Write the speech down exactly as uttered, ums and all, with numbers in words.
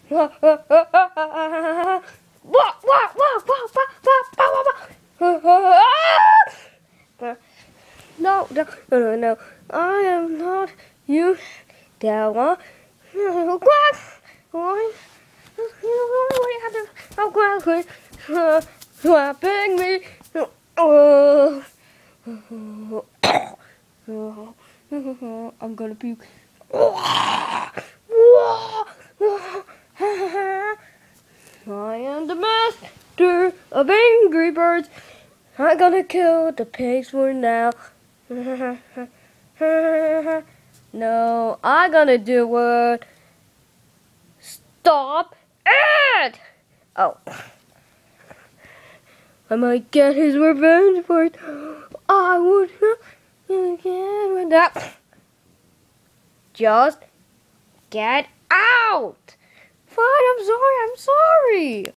Wah, wah, wah, wah, wah, wah, wah, wah, wah, wah, wah. No, no, no, no, no. I am not you. That one. Quack. Why? You have to. Oh, quack. Slapping me. Oh. I'm gonna puke. I am the master of Angry Birds. I'm gonna kill the pigs for now. No, I'm gonna do it. Stop it! Oh. I might get his revenge for it. I would get with that. Just get out! Fine, I'm sorry, I'm sorry.